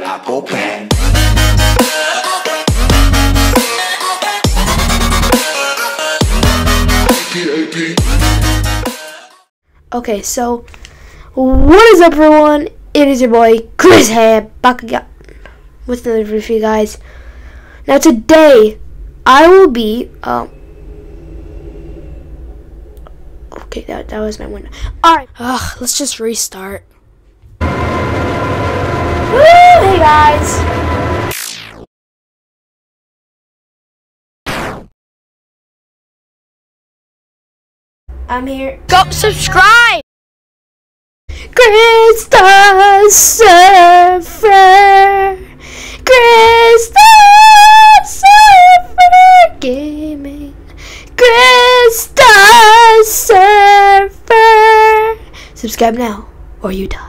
la pope. Okay, so what is up, everyone? It is your boy Chris here, back again with another video for you guys. Now today I will be okay, that was my window. Alright, let's just restart. Woo! Hey guys! I'm here. Go subscribe! Chris the Surfer, Chris the Surfer Gaming, Chris the Surfer. Subscribe now or you die.